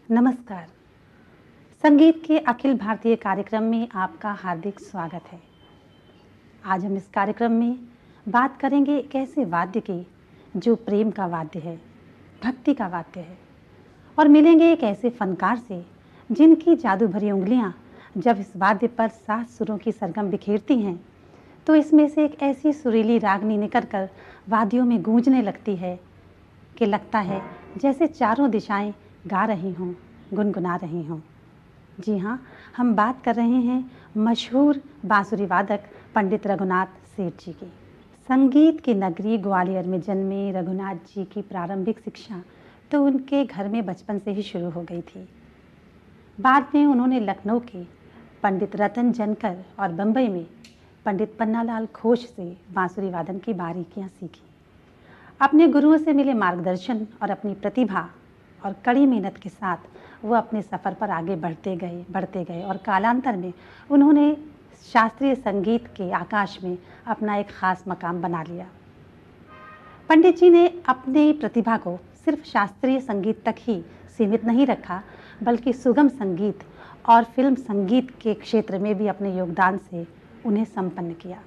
नमस्कार। संगीत के अखिल भारतीय कार्यक्रम में आपका हार्दिक स्वागत है। आज हम इस कार्यक्रम में बात करेंगे एक ऐसे वाद्य की जो प्रेम का वाद्य है, भक्ति का वाद्य है, और मिलेंगे एक ऐसे फनकार से जिनकी जादू भरी उंगलियां जब इस वाद्य पर 7 सुरों की सरगम बिखेरती हैं तो इसमें से एक ऐसी सुरीली रागनी निकलकर वादियों में गूंजने लगती है कि लगता है जैसे चारों दिशाएं गा रही हों, गुनगुना रही हों। जी हाँ, हम बात कर रहे हैं मशहूर बांसुरी वादक पंडित रघुनाथ सेठ जी की। संगीत की नगरी ग्वालियर में जन्मे रघुनाथ जी की प्रारंभिक शिक्षा तो उनके घर में बचपन से ही शुरू हो गई थी। बाद में उन्होंने लखनऊ के पंडित रतन जनकर और बम्बई में पंडित पन्नालाल घोष से बांसुरी वादन की बारीकियां सीखी। अपने गुरुओं से मिले मार्गदर्शन और अपनी प्रतिभा और कड़ी मेहनत के साथ वो अपने सफ़र पर आगे बढ़ते गए और कालांतर में उन्होंने शास्त्रीय संगीत के आकाश में अपना एक ख़ास मकाम बना लिया। पंडित जी ने अपनी प्रतिभा को सिर्फ शास्त्रीय संगीत तक ही सीमित नहीं रखा, बल्कि सुगम संगीत और फिल्म संगीत के क्षेत्र में भी अपने योगदान से उन्हें संपन्न किया।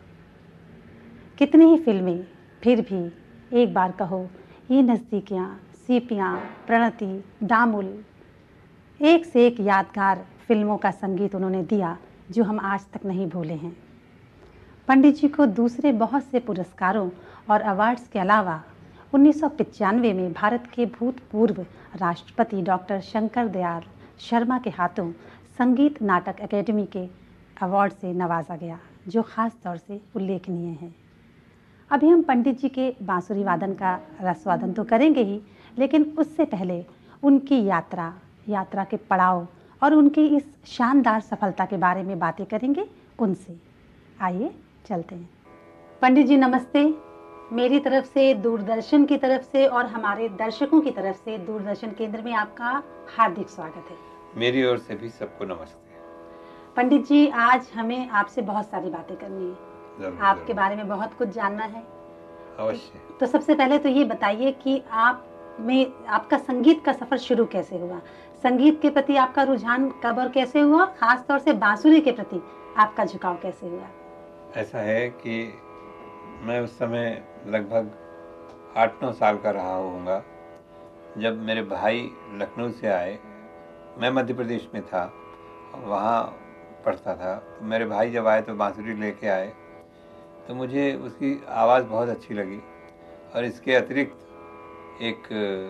कितनी ही फिल्में, फिर भी, एक बार कहो, ये नज़दीकियाँ, सीपियाँ, प्रणति, दामुल, एक से एक यादगार फिल्मों का संगीत उन्होंने दिया जो हम आज तक नहीं भूले हैं। पंडित जी को दूसरे बहुत से पुरस्कारों और अवार्ड्स के अलावा 1995 में भारत के भूतपूर्व राष्ट्रपति डॉक्टर शंकर दयाल शर्मा के हाथों संगीत नाटक अकेडमी के अवार्ड से नवाजा गया, जो ख़ास तौर से उल्लेखनीय है। अभी हम पंडित जी के बांसुरी वादन का रसवादन तो करेंगे ही, लेकिन उससे पहले उनकी यात्रा के पड़ाव और उनकी इस शानदार सफलता के बारे में बातें करेंगे उनसे। आइए चलते हैं। पंडित जी नमस्ते। मेरी तरफ से, दूरदर्शन की तरफ से और हमारे दर्शकों की तरफ से दूरदर्शन केंद्र में आपका हार्दिक स्वागत है। मेरी ओर से भी सबको नमस्ते। पंडित जी, आज हमें आपसे बहुत सारी बातें करनी है। आपके बारे में बहुत कुछ जानना है। अवश्य। तो सबसे पहले तो ये बताइए कि आपका संगीत का सफर शुरू कैसे हुआ? संगीत के प्रति आपका रुझान कब और कैसे हुआ? खास तौर से बांसुरी के प्रति आपका झुकाव कैसे हुआ? ऐसा है कि मैं उस समय लगभग 8-9 साल का रहा होऊंगा जब मेरे भाई लखनऊ से आए। मैं मध्य प्रदेश में था, वहाँ पढ़ता था। मेरे भाई जब आए तो बांसुरी लेके आए, तो मुझे उसकी आवाज़ बहुत अच्छी लगी। और इसके अतिरिक्त एक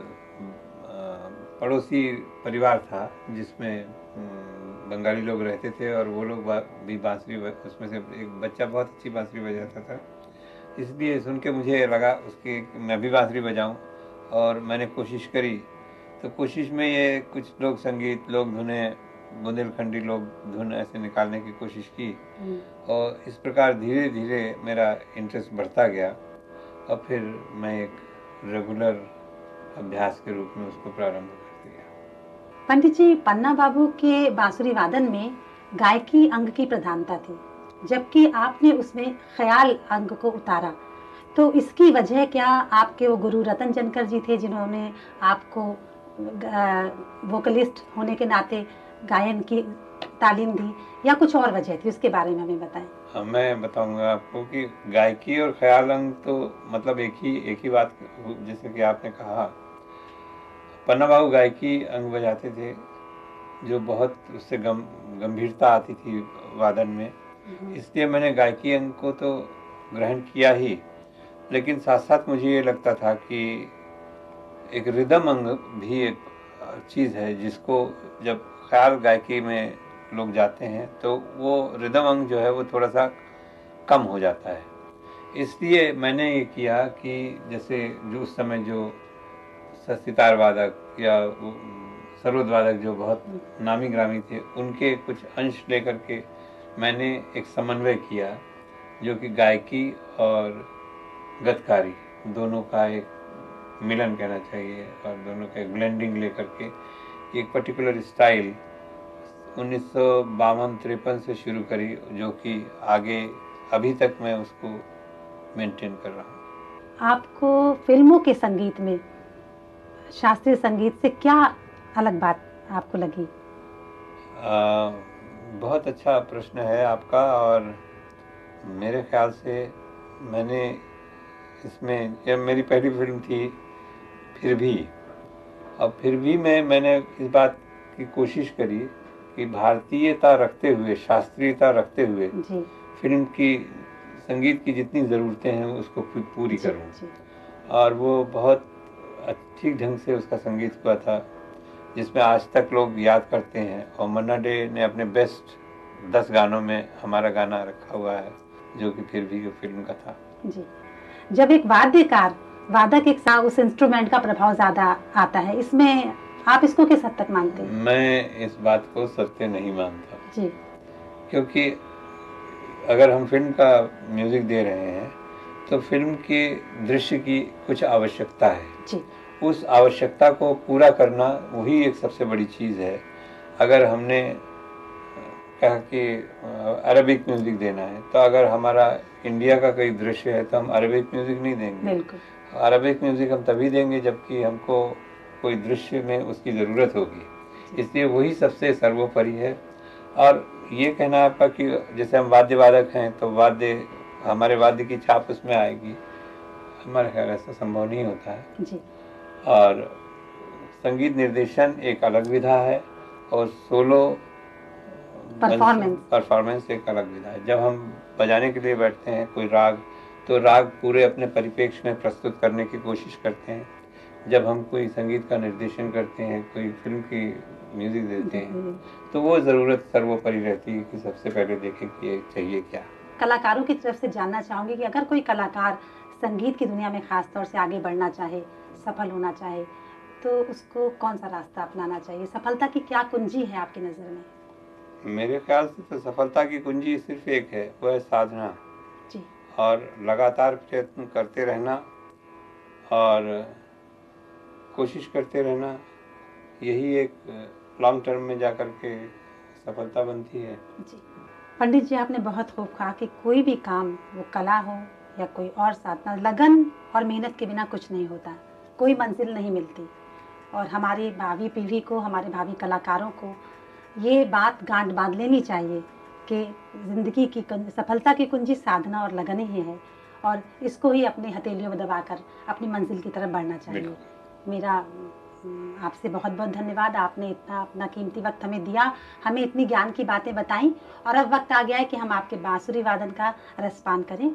पड़ोसी परिवार था जिसमें बंगाली लोग रहते थे और वो लोग भी बांसुरी, उसमें से एक बच्चा बहुत अच्छी बांसुरी बजाता था। इसलिए सुन के मुझे लगा उसकी मैं भी बांसुरी बजाऊं, और मैंने कोशिश करी। तो कोशिश में ये कुछ लोक संगीत, लोक धुनें, बुंदेलखंडी लोक धुन ऐसे निकालने की कोशिश की, और इस प्रकार धीरे धीरे मेरा इंटरेस्ट बढ़ता गया। और फिर मैं एक रेगुलर अभ्यास के रूप में उसको प्रारंभ कर दिया। पंडित जी, पन्ना बाबू के बांसुरी वादन में गायकी अंग की प्रधानता थी, जबकि आपने उसमें ख्याल अंग को उतारा। तो इसकी वजह क्या आपके वो गुरु रतन जनकर जी थे जिन्होंने आपको वोकलिस्ट होने के नाते गायन की तालीम दी, या कुछ और वजह थी? उसके बारे में हमें बताएं। हाँ, मैं बताऊंगा आपको कि गायकी और ख्याल अंग तो मतलब एक ही बात। जैसे कि आपने कहा, पन्ना बाबू गायकी अंग बजाते थे जो बहुत उससे गंभीरता आती थी वादन में, इसलिए मैंने गायकी अंग को तो ग्रहण किया ही, लेकिन साथ साथ मुझे ये लगता था कि एक रिदम अंग भी एक चीज़ है जिसको जब ख्याल गायकी में लोग जाते हैं तो वो रिदम अंग जो है वो थोड़ा सा कम हो जाता है। इसलिए मैंने ये किया कि जैसे जो उस समय जो सितार वादक या सरोद वादक जो बहुत नामी ग्रामी थे, उनके कुछ अंश लेकर के मैंने एक समन्वय किया जो कि गायकी और गतकारी दोनों का एक मिलन कहना चाहिए, और दोनों का एक ब्लेंडिंग लेकर के एक पर्टिकुलर स्टाइल 1952-53 से शुरू करी, जो कि आगे अभी तक मैं उसको मेंटेन कर रहा हूँ। आपको फिल्मों के संगीत में शास्त्रीय संगीत से क्या अलग बात आपको लगी? बहुत अच्छा प्रश्न है आपका। और मेरे ख्याल से मैंने इसमें, यह मेरी पहली फिल्म थी फिर भी। अब फिर भी मैंने इस बात की कोशिश करी कि भारतीयता रखते हुए, शास्त्रीयता रखते हुए जी फिल्म की, संगीत की जितनी ज़रूरतें हैं उसको पूरी जी करूं। जी और वो बहुत ठीक ढंग से उसका संगीत हुआ था, जिसमें आज तक लोग याद करते हैं। और मन्ना डे ने अपने बेस्ट 10 गानों में हमारा गाना रखा हुआ है, जो कि फिर भी फिल्म का था। जी। जब एक वाद्यकार, वादक एक साथ, उस इंस्ट्रूमेंट का प्रभाव ज्यादा आता है, इसमें आप इसको किस हद तक मानते हैं? मैं इस बात को सत्य नहीं मानता, जी क्योंकि अगर हम फिल्म का म्यूजिक दे रहे हैं तो फिल्म के दृश्य की कुछ आवश्यकता है। जी उस आवश्यकता को पूरा करना वही एक सबसे बड़ी चीज़ है। अगर हमने कहा कि अरबिक म्यूजिक देना है, तो अगर हमारा इंडिया का कोई दृश्य है तो हम अरबिक म्यूजिक नहीं देंगे। बिल्कुल। अरबिक म्यूजिक हम तभी देंगे जबकि हमको कोई दृश्य में उसकी ज़रूरत होगी। इसलिए वही सबसे सर्वोपरि है। और ये कहना आपका कि जैसे हम वाद्य वादक हैं तो हमारे वाद्य की छाप उसमें आएगी, हमारे ख्याल ऐसा संभव नहीं होता है। जी और संगीत निर्देशन एक अलग विधा है और सोलो परफॉर्मेंस एक अलग विधा है। जब हम बजाने के लिए बैठते हैं कोई राग, तो राग पूरे अपने परिप्रेक्ष्य में प्रस्तुत करने की कोशिश करते हैं। जब हम कोई संगीत का निर्देशन करते हैं, कोई फिल्म की म्यूजिक देते हैं, तो वो ज़रूरत सर्वोपरि रहती है कि सबसे पहले देखें कि ये चाहिए क्या। कलाकारों की तरफ से जानना चाहूंगी कि अगर कोई कलाकार संगीत की दुनिया में खास तौर से आगे बढ़ना चाहे, सफल होना चाहे, तो उसको कौन सा रास्ता अपनाना चाहिए? सफलता की क्या कुंजी है आपकी नज़र में? मेरे ख्याल से तो सफलता की कुंजी सिर्फ एक है, वह है साधना। जी और लगातार प्रयत्न करते रहना और कोशिश करते रहना, यही एक लॉन्ग टर्म में जाकर के सफलता बनती है। जी। पंडित जी, आपने बहुत खूब कहा कि कोई भी काम, वो कला हो या कोई और साधना, लगन और मेहनत के बिना कुछ नहीं होता, कोई मंजिल नहीं मिलती। और हमारी भावी पीढ़ी को, हमारे भावी कलाकारों को ये बात गांठ बांध लेनी चाहिए कि ज़िंदगी की सफलता की कुंजी साधना और लगन ही है, और इसको ही अपने हथेलियों में दबाकर अपनी मंजिल की तरफ बढ़ना चाहिए। मेरा आपसे बहुत बहुत धन्यवाद। आपने इतना अपना कीमती वक्त हमें दिया, हमें इतनी ज्ञान की बातें बताई, और अब वक्त आ गया है कि हम आपके बांसुरी वादन का रसपान करें।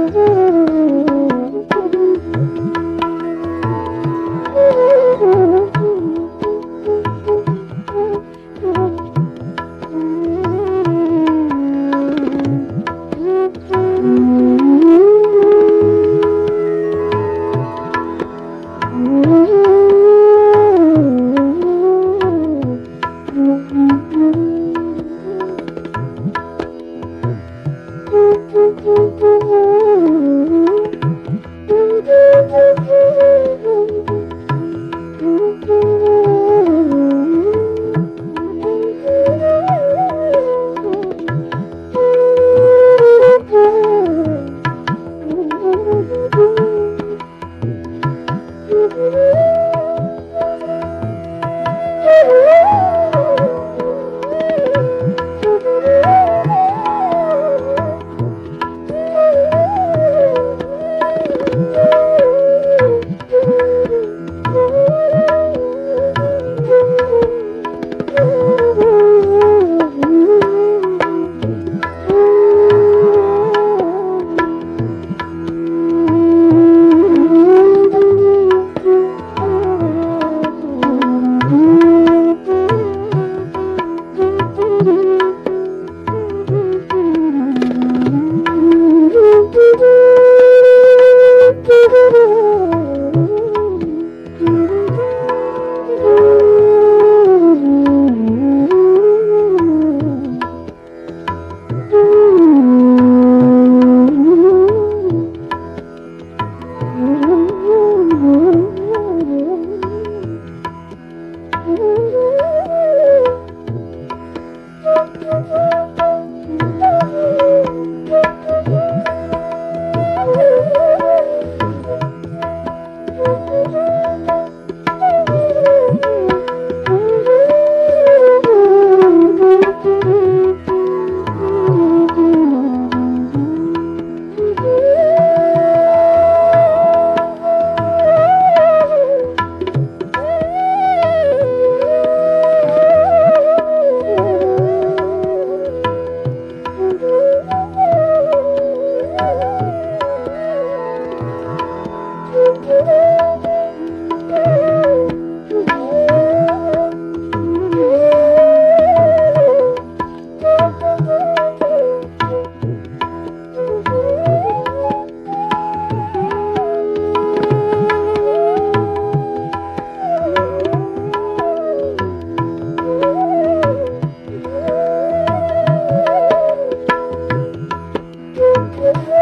Thank you.